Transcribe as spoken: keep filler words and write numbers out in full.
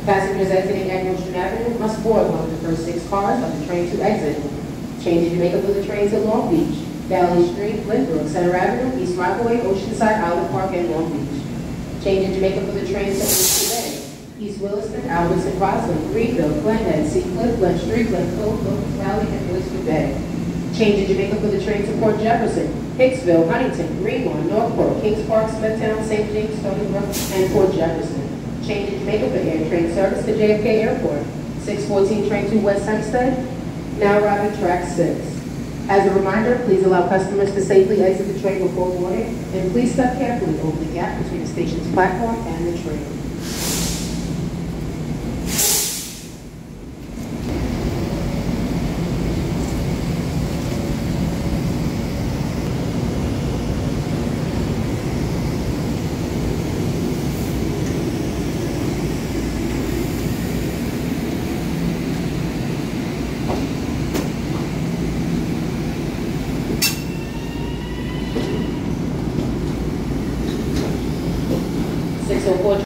Passengers exiting at Nostrand Avenue must board one of the first six cars of the train to exit. Change in Jamaica for the train to Long Beach, Valley Street, Glenbrook, Center Avenue, East Rockaway, Oceanside, Island Park, and Long Beach. Change in Jamaica for the train to Oyster Bay, East Williston, Albertson, Roslyn, Greenville, Glen Head, Seacliff, Glen Street, Glen Cove, Locust Valley, and Oyster Bay. Change in Jamaica for the train to Port Jefferson, Hicksville, Huntington, Greenlawn, Northport, Kings Park, Smithtown, Saint James, Stony Brook, and Port Jefferson. Change in Jamaica for air train service to J F K Airport, six fourteen train to West Hempstead, now routing track six. As a reminder, please allow customers to safely exit the train before boarding, and please step carefully over the gap between the station's platform and the train. six oh four